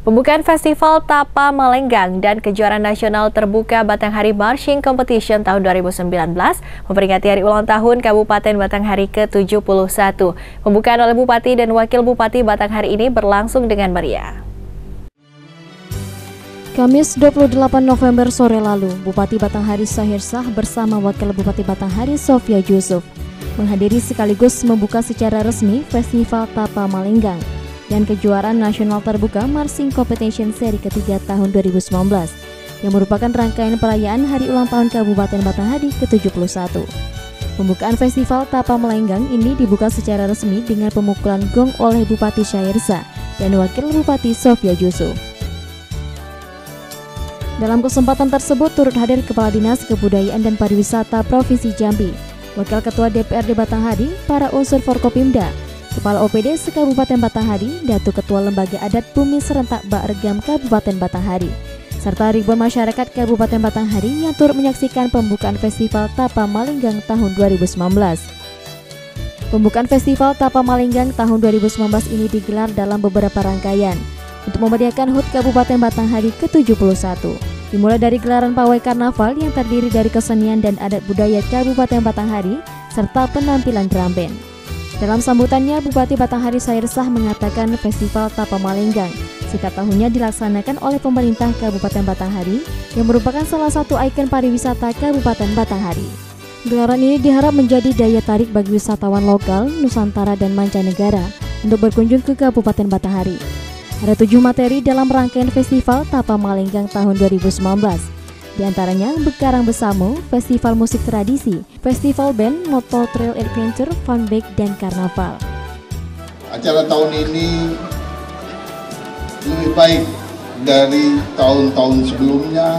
Pembukaan Festival Tapa Malenggang dan Kejuaraan Nasional Terbuka Batanghari Marching Competition tahun 2019 memperingati hari ulang tahun Kabupaten Batanghari ke-71. Pembukaan oleh Bupati dan Wakil Bupati Batanghari ini berlangsung dengan meriah. Kamis 28 November sore lalu, Bupati Batanghari Syahir Shah bersama Wakil Bupati Batanghari Sofia Yusuf menghadiri sekaligus membuka secara resmi Festival Tapa Malenggang dan Kejuaraan Nasional Terbuka Marching Competition seri ketiga tahun 2019 yang merupakan rangkaian perayaan Hari Ulang Tahun Kabupaten Batanghari ke-71. Pembukaan Festival Tapa Malenggang ini dibuka secara resmi dengan pemukulan gong oleh Bupati Syahir Shah dan Wakil Bupati Sofia Yusuf. Dalam kesempatan tersebut turut hadir Kepala Dinas Kebudayaan dan Pariwisata Provinsi Jambi, Wakil Ketua DPRD Batanghari, para unsur Forkopimda, Kepala OPD se-Kabupaten Batanghari, Datuk Ketua Lembaga Adat Bumi Serentak Ba'regam Kabupaten Batanghari, serta ribuan masyarakat Kabupaten Batanghari yang turut menyaksikan pembukaan Festival Tapa Malenggang tahun 2019. Pembukaan Festival Tapa Malenggang tahun 2019 ini digelar dalam beberapa rangkaian untuk memeriahkan HUT Kabupaten Batanghari ke-71. Dimulai dari gelaran pawai karnaval yang terdiri dari kesenian dan adat budaya Kabupaten Batanghari serta penampilan drum band. Dalam sambutannya, Bupati Batanghari Syahir Shah mengatakan Festival Tapa Malenggang setiap tahunnya dilaksanakan oleh pemerintah Kabupaten Batanghari yang merupakan salah satu ikon pariwisata Kabupaten Batanghari. Gelaran ini diharap menjadi daya tarik bagi wisatawan lokal, Nusantara dan mancanegara untuk berkunjung ke Kabupaten Batanghari. Ada 7 materi dalam rangkaian Festival Tapa Malenggang tahun 2019. Di antaranya Bekarang Besamo, Festival Musik Tradisi, Festival Band, Motor Trail Adventure, Fun Bike, dan Karnaval. Acara tahun ini lebih baik dari tahun-tahun sebelumnya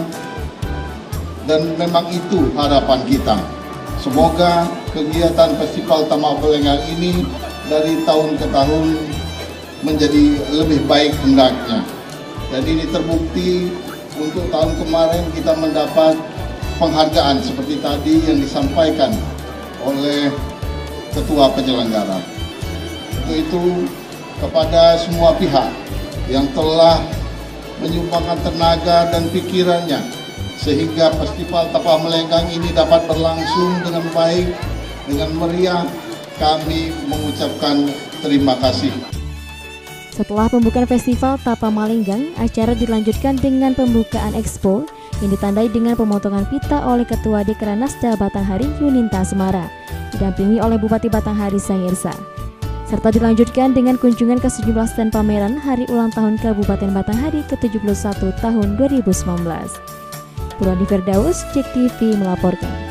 dan memang itu harapan kita. Semoga kegiatan Festival Tapa Malenggang ini dari tahun ke tahun menjadi lebih baik hendaknya. Dan ini terbukti untuk tahun kemarin kita mendapat penghargaan seperti tadi yang disampaikan oleh Ketua Penyelenggara. Untuk itu kepada semua pihak yang telah menyumbangkan tenaga dan pikirannya sehingga Festival Tapa Malenggang ini dapat berlangsung dengan baik, dengan meriah, kami mengucapkan terima kasih. Setelah pembukaan Festival Tapa Malenggang, acara dilanjutkan dengan pembukaan Expo yang ditandai dengan pemotongan pita oleh Ketua Dekranasda Batanghari Yuninta Semara, didampingi oleh Bupati Batanghari Syahir Shah. Serta dilanjutkan dengan kunjungan ke sejumlah stand pameran Hari Ulang Tahun Kabupaten Batanghari ke-71 tahun 2019. Purwadi Firdaus, JEK TV melaporkan.